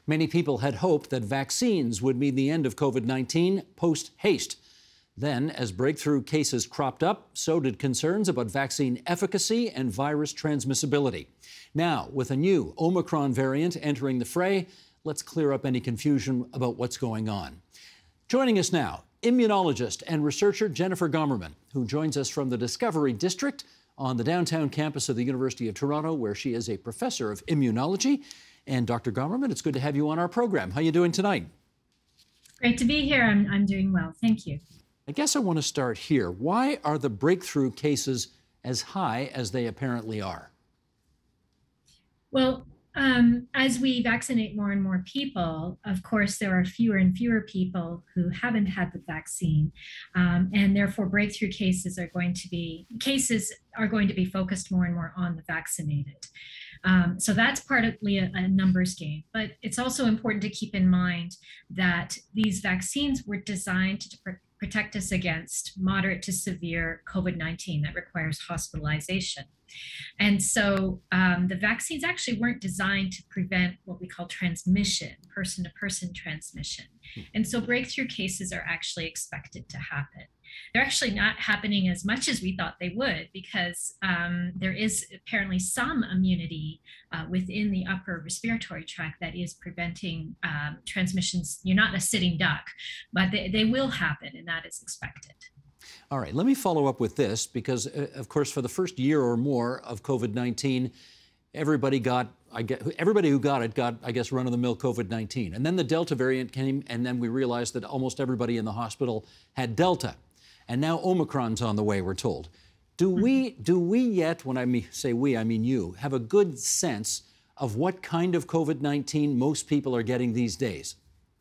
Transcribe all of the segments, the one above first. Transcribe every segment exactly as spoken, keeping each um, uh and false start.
Many people had hoped that vaccines would mean the end of COVID nineteen post-haste. Then, as breakthrough cases cropped up, so did concerns about vaccine efficacy and virus transmissibility. Now, with a new Omicron variant entering the fray, let's clear up any confusion about what's going on. Joining us now, immunologist and researcher Jennifer Gommerman, who joins us from the Discovery District on the downtown campus of the University of Toronto, where she is a professor of immunology. And Doctor Gommerman, it's good to have you on our program. How are you doing tonight? Great to be here. I'm, I'm doing well. Thank you. I guess I want to start here. Why are the breakthrough cases as high as they apparently are? Well, um, as we vaccinate more and more people, of course, there are fewer and fewer people who haven't had the vaccine, um, and therefore breakthrough cases are going to be cases are going to be focused more and more on the vaccinated. Um, so that's partly a, a numbers game, but it's also important to keep in mind that these vaccines were designed to pr- protect us against moderate to severe COVID nineteen that requires hospitalization. And so um, the vaccines actually weren't designed to prevent what we call transmission, person-to-person transmission. And so breakthrough cases are actually expected to happen. They're actually not happening as much as we thought they would, because um, there is apparently some immunity uh, within the upper respiratory tract that is preventing um, transmissions. You're not a sitting duck, but they, they will happen, and that is expected. All right, let me follow up with this, because, uh, of course, for the first year or more of COVID nineteen, everybody got, I get, everybody who got it got, I guess, run-of-the-mill COVID nineteen. And then the Delta variant came, and then we realized that almost everybody in the hospital had Delta. And now Omicron's on the way, we're told. Do we, do we yet, when I mean, say we, I mean you, have a good sense of what kind of COVID nineteen most people are getting these days?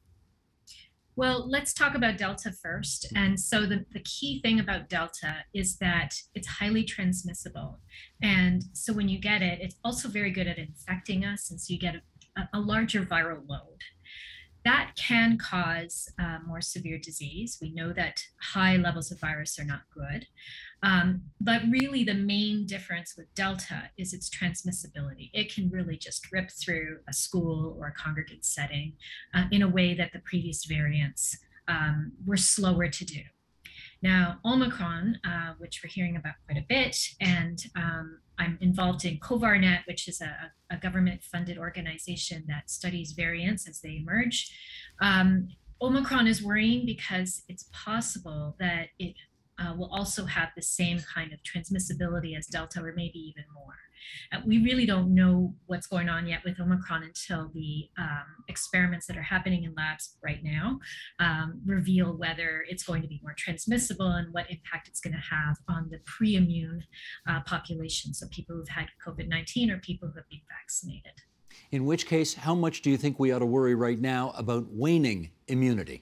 Well, let's talk about Delta first. And so the, the key thing about Delta is that it's highly transmissible. And so when you get it, it's also very good at infecting us. And so you get a, a larger viral load. That can cause uh, more severe disease. We know that high levels of virus are not good. Um, but really the main difference with Delta is its transmissibility. It can really just rip through a school or a congregate setting uh, in a way that the previous variants um, were slower to do. Now, Omicron, uh, which we're hearing about quite a bit, and um, I'm involved in COVARNet, which is a, a government-funded organization that studies variants as they emerge. Um, Omicron is worrying because it's possible that it uh, will also have the same kind of transmissibility as Delta, or maybe even more. Uh, we really don't know what's going on yet with Omicron until the um, experiments that are happening in labs right now um, reveal whether it's going to be more transmissible and what impact it's going to have on the pre-immune uh, population, so people who've had COVID nineteen or people who have been vaccinated. In which case, how much do you think we ought to worry right now about waning immunity?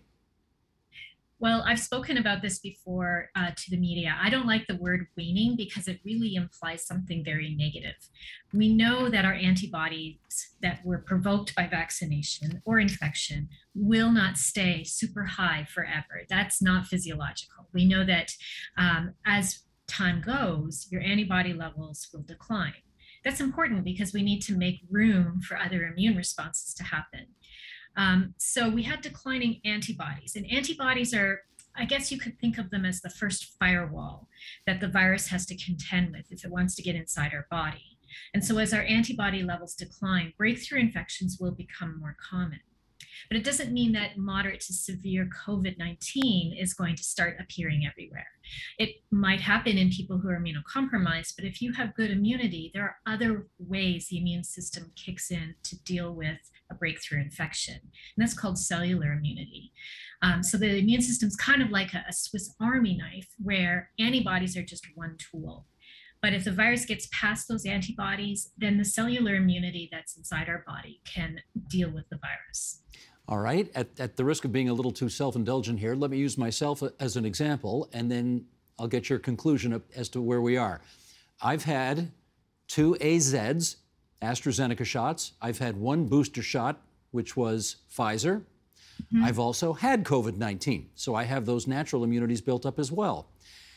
Well, I've spoken about this before uh, to the media. I don't like the word waning because it really implies something very negative. We know that our antibodies that were provoked by vaccination or infection will not stay super high forever. That's not physiological. We know that um, as time goes, your antibody levels will decline. That's important because we need to make room for other immune responses to happen. Um, so we had declining antibodies, and antibodies are, I guess you could think of them as the first firewall that the virus has to contend with if it wants to get inside our body. And so as our antibody levels decline, breakthrough infections will become more common. But it doesn't mean that moderate to severe COVID nineteen is going to start appearing everywhere. It might happen in people who are immunocompromised, but if you have good immunity, there are other ways the immune system kicks in to deal with a breakthrough infection. And that's called cellular immunity. Um, so the immune system is kind of like a, a Swiss Army knife, where antibodies are just one tool. But if the virus gets past those antibodies, then the cellular immunity that's inside our body can deal with the virus. All right, at, at the risk of being a little too self-indulgent here, let me use myself as an example, and then I'll get your conclusion as to where we are. I've had two A Zs, AstraZeneca shots. I've had one booster shot, which was Pfizer. Mm-hmm. I've also had COVID nineteen, so I have those natural immunities built up as well.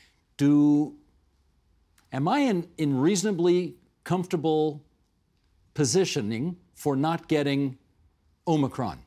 Do, am I in, in reasonably comfortable positioning for not getting Omicron?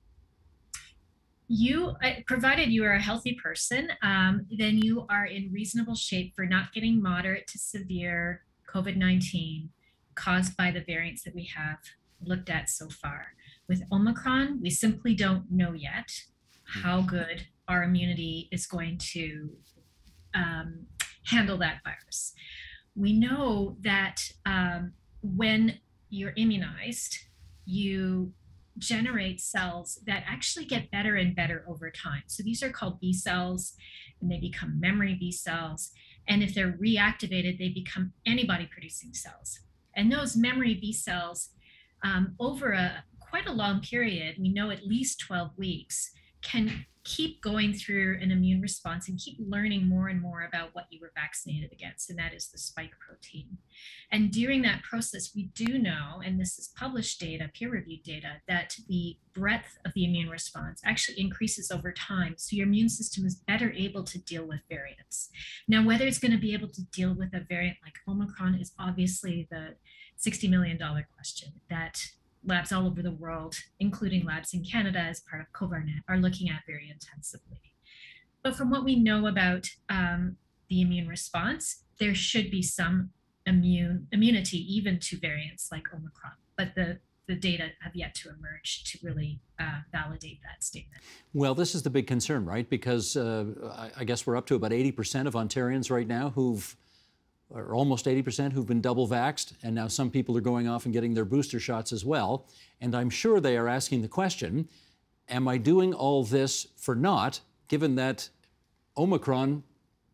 You, provided you are a healthy person, um, then you are in reasonable shape for not getting moderate to severe COVID nineteen caused by the variants that we have looked at so far. With Omicron, we simply don't know yet how good our immunity is going to um, handle that virus. We know that um, when you're immunized, you generate cells that actually get better and better over time. So these are called B cells, and they become memory B cells. And if they're reactivated, they become antibody producing cells. And those memory B cells, um, over a quite a long period, we know at least twelve weeks, can keep going through an immune response and keep learning more and more about what you were vaccinated against, and that is the spike protein. And during that process, we do know, and this is published data, peer-reviewed data, that the breadth of the immune response actually increases over time. So your immune system is better able to deal with variants. Now, whether it's going to be able to deal with a variant like Omicron is obviously the sixty million dollar question that labs all over the world, including labs in Canada as part of Gommerman, are looking at very intensively. But from what we know about um, the immune response, there should be some immune immunity even to variants like Omicron. But the, the data have yet to emerge to really uh, validate that statement. Well, this is the big concern, right? Because uh, I guess we're up to about eighty percent of Ontarians right now who've or almost eighty percent who've been double vaxxed, and now some people are going off and getting their booster shots as well. And I'm sure they are asking the question, am I doing all this for naught, given that Omicron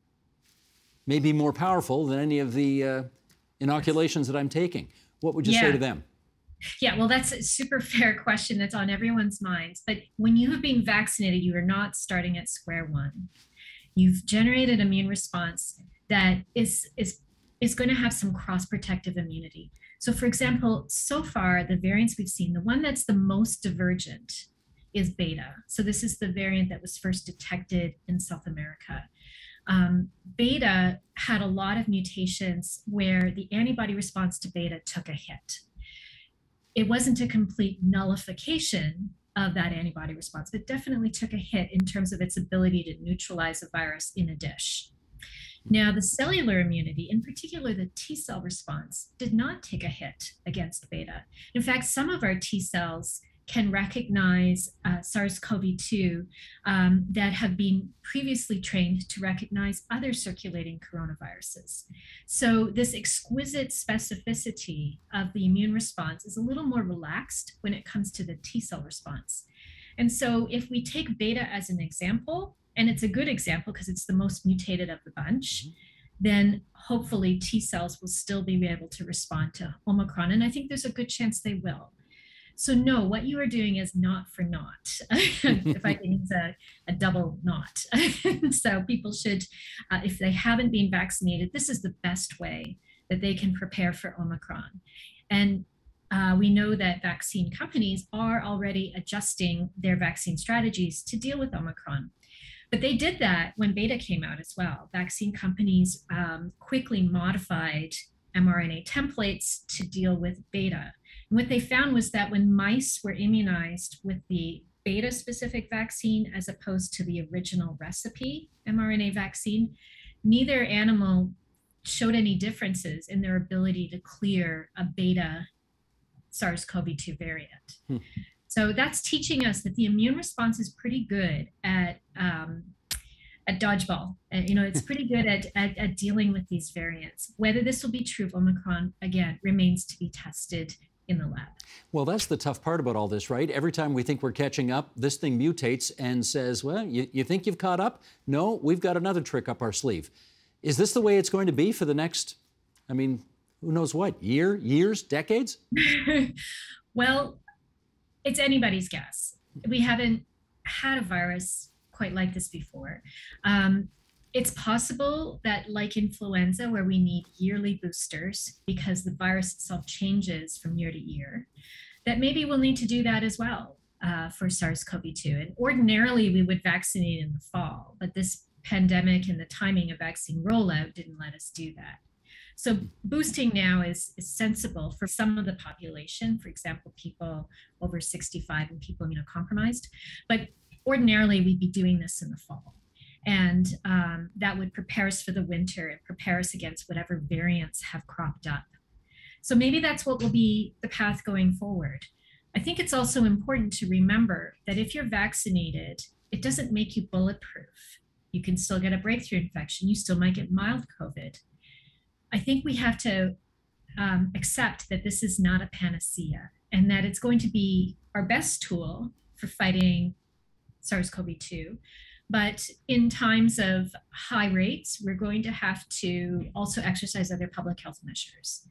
may be more powerful than any of the uh, inoculations that I'm taking? What would you yeah. say to them? Yeah, well, that's a super fair question that's on everyone's minds. But when you have been vaccinated, you are not starting at square one. You've generated immune response that is, is is going to have some cross-protective immunity. So for example, so far, the variants we've seen, the one that's the most divergent is beta. So this is the variant that was first detected in South America. Um, beta had a lot of mutations where the antibody response to beta took a hit. It wasn't a complete nullification of that antibody response, but definitely took a hit in terms of its ability to neutralize a virus in a dish. Now, the cellular immunity, in particular the T cell response, did not take a hit against beta. In fact, some of our T cells can recognize uh, SARS CoV two um, that have been previously trained to recognize other circulating coronaviruses. So this exquisite specificity of the immune response is a little more relaxed when it comes to the T cell response. And so if we take beta as an example, and it's a good example because it's the most mutated of the bunch, mm-hmm. then hopefully T cells will still be able to respond to Omicron. And I think there's a good chance they will. So no, what you are doing is not for naught, if I can use a, a double naught. So people should, uh, if they haven't been vaccinated, this is the best way that they can prepare for Omicron. And uh, we know that vaccine companies are already adjusting their vaccine strategies to deal with Omicron. But they did that when beta came out as well. Vaccine companies um, quickly modified mRNA templates to deal with beta. And what they found was that when mice were immunized with the beta-specific vaccine as opposed to the original recipe mRNA vaccine, neither animal showed any differences in their ability to clear a beta SARS CoV two variant. Hmm. So that's teaching us that the immune response is pretty good at um, at dodgeball. Uh, you know, it's pretty good at, at, at dealing with these variants. Whether this will be true of Omicron, again, remains to be tested in the lab. Well, that's the tough part about all this, right? Every time we think we're catching up, this thing mutates and says, well, you, you think you've caught up? No, we've got another trick up our sleeve. Is this the way it's going to be for the next, I mean, who knows what, year, years, decades? Well, it's anybody's guess. We haven't had a virus quite like this before. Um, it's possible that, like influenza, where we need yearly boosters because the virus itself changes from year to year, that maybe we'll need to do that as well uh, for SARS CoV two. And ordinarily, we would vaccinate in the fall, but this pandemic and the timing of vaccine rollout didn't let us do that. So boosting now is, is sensible for some of the population, for example, people over sixty-five and people immunocompromised. But ordinarily, we'd be doing this in the fall. And um, that would prepare us for the winter and prepare us against whatever variants have cropped up. So maybe that's what will be the path going forward. I think it's also important to remember that if you're vaccinated, it doesn't make you bulletproof. You can still get a breakthrough infection. You still might get mild COVID. I think we have to um, accept that this is not a panacea and that it's going to be our best tool for fighting SARS CoV two. But in times of high rates, we're going to have to also exercise other public health measures.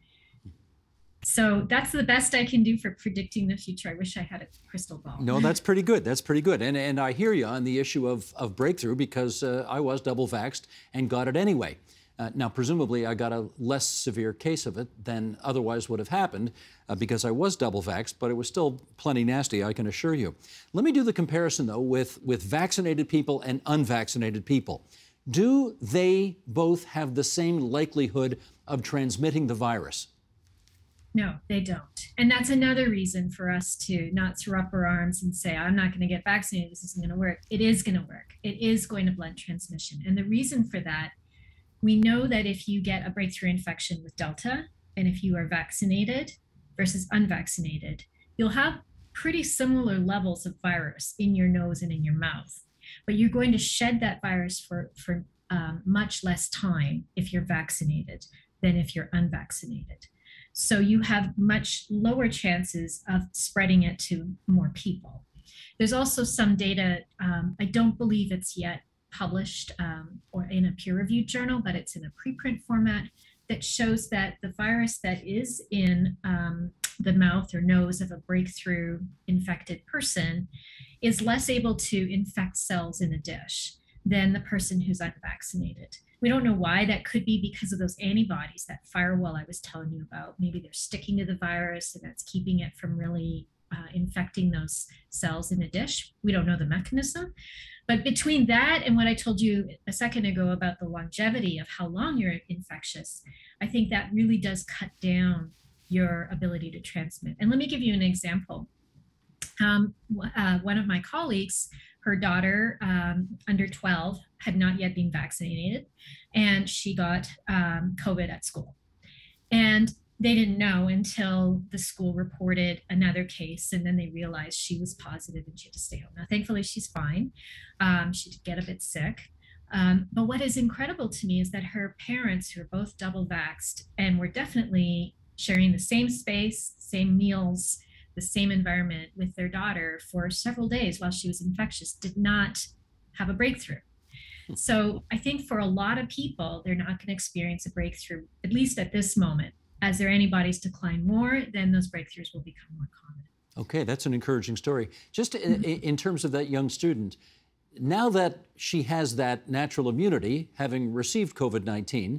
So that's the best I can do for predicting the future. I wish I had a crystal ball. No, that's pretty good. That's pretty good. And, and I hear you on the issue of, of breakthrough because uh, I was double vaxxed and got it anyway. Uh, now, presumably, I got a less severe case of it than otherwise would have happened uh, because I was double vaxxed, but it was still plenty nasty, I can assure you. Let me do the comparison, though, with, with vaccinated people and unvaccinated people. Do they both have the same likelihood of transmitting the virus? No, they don't. And that's another reason for us to not throw up our arms and say, I'm not going to get vaccinated, this isn't going to work. It is going to work. It is going to blunt transmission. And the reason for that, we know that if you get a breakthrough infection with Delta, and if you are vaccinated versus unvaccinated, you'll have pretty similar levels of virus in your nose and in your mouth. But you're going to shed that virus for, for um, much less time if you're vaccinated than if you're unvaccinated. So you have much lower chances of spreading it to more people. There's also some data, um, I don't believe it's yet published um, or in a peer-reviewed journal, but it's in a preprint format that shows that the virus that is in um, the mouth or nose of a breakthrough infected person is less able to infect cells in a dish than the person who's unvaccinated. We don't know why. That could be because of those antibodies, that firewall I was telling you about. Maybe they're sticking to the virus and that's keeping it from really uh, infecting those cells in a dish. We don't know the mechanism. But between that and what I told you a second ago about the longevity of how long you're infectious, I think that really does cut down your ability to transmit. And let me give you an example. Um, uh, one of my colleagues, her daughter, um, under twelve, had not yet been vaccinated, and she got um, COVID at school. And they didn't know until the school reported another case, and then they realized she was positive and she had to stay home. Now, thankfully, she's fine. Um, she did get a bit sick. Um, but what is incredible to me is that her parents, who are both double vaxxed and were definitely sharing the same space, same meals, the same environment with their daughter for several days while she was infectious, did not have a breakthrough. So I think for a lot of people, they're not going to experience a breakthrough, at least at this moment. As their antibodies decline more, then those breakthroughs will become more common. Okay, that's an encouraging story. Just in, in terms of that young student, now that she has that natural immunity, having received COVID nineteen,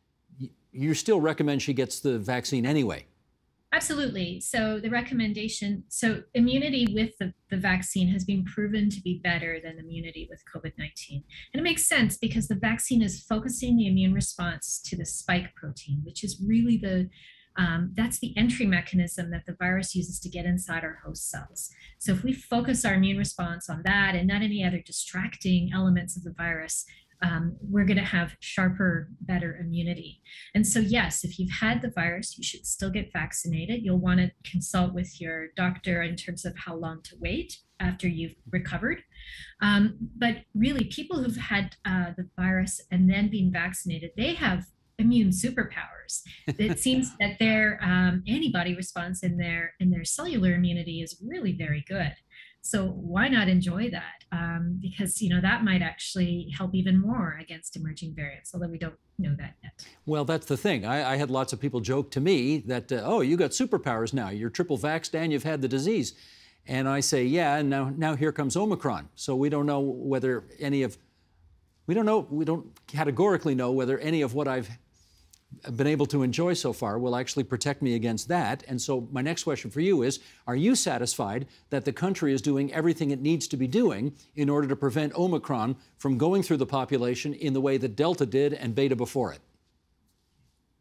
you still recommend she gets the vaccine anyway? Absolutely. So the recommendation, so immunity with the, the vaccine has been proven to be better than immunity with COVID nineteen. And it makes sense because the vaccine is focusing the immune response to the spike protein, which is really the, um, that's the entry mechanism that the virus uses to get inside our host cells. So if we focus our immune response on that and not any other distracting elements of the virus, Um, we're going to have sharper, better immunity. And so, yes, if you've had the virus, you should still get vaccinated. You'll want to consult with your doctor in terms of how long to wait after you've recovered. Um, but really, people who've had uh, the virus and then been vaccinated, they have immune superpowers. It seems that their um, antibody response and their, and their cellular immunity is really very good. So why not enjoy that? Um, because, you know, that might actually help even more against emerging variants, although we don't know that yet. Well, that's the thing. I, I had lots of people joke to me that, uh, oh, you got superpowers now. You're triple vaxxed and you've had the disease. And I say, yeah, and now, now here comes Omicron. So we don't know whether any of, we don't know, we don't categorically know whether any of what I've been able to enjoy so far will actually protect me against that. And so my next question for you is, are you satisfied that the country is doing everything it needs to be doing in order to prevent Omicron from going through the population in the way that Delta did and Beta before it?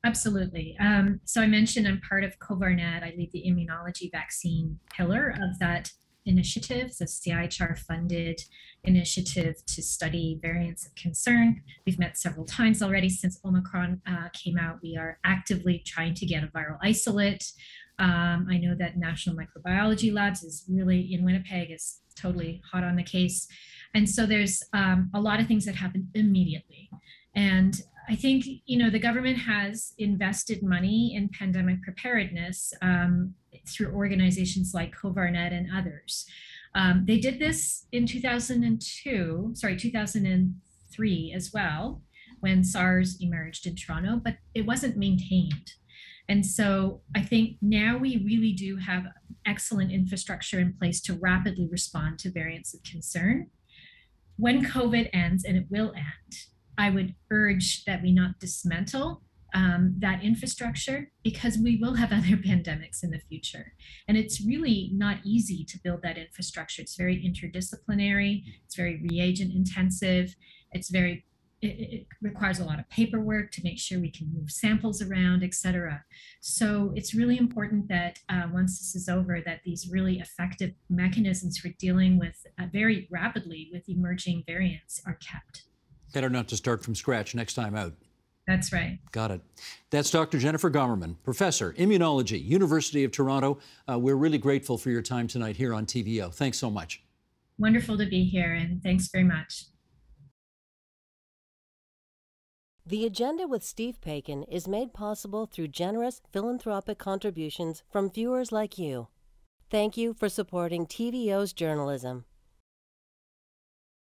Absolutely. Um, so I mentioned I'm part of COVARNet. I lead the immunology vaccine pillar of that initiative. It's a C I H R funded initiative to study variants of concern. We've met several times already since Omicron uh, came out. We are actively trying to get a viral isolate. Um, I know that National Microbiology Labs is really in Winnipeg is totally hot on the case. And so there's um, a lot of things that happen immediately. And I think, you know, the government has invested money in pandemic preparedness um, through organizations like COVARNet and others. Um, they did this in two thousand two, sorry, two thousand three as well, when SARS emerged in Toronto, but it wasn't maintained. And so I think now we really do have excellent infrastructure in place to rapidly respond to variants of concern. When COVID ends, and it will end, I would urge that we not dismantle um, that infrastructure, because we will have other pandemics in the future. And it's really not easy to build that infrastructure. It's very interdisciplinary, it's very reagent intensive, it's very, it, it requires a lot of paperwork to make sure we can move samples around, et cetera. So it's really important that uh, once this is over, that these really effective mechanisms for dealing with uh, very rapidly with emerging variants are kept. Better not to start from scratch next time out. That's right. Got it. That's Doctor Jennifer Gommerman, Professor, Immunology, University of Toronto. Uh, we're really grateful for your time tonight here on T V O. Thanks so much. Wonderful to be here, and thanks very much. The Agenda with Steve Paikin is made possible through generous philanthropic contributions from viewers like you. Thank you for supporting T V O's journalism.